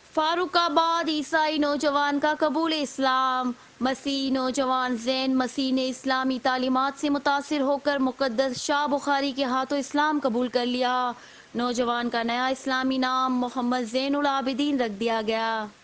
फारुखाबाद ईसाई नौजवान का कबूल इस्लाम। मसीह नौजवान जैन मसीह ने इस्लामी तालीमात से मुतासिर होकर मुक़द्दस शाह बुखारी के हाथों इस्लाम कबूल कर लिया। नौजवान का नया इस्लामी नाम मोहम्मद ज़ैनुल आबिदीन रख दिया गया।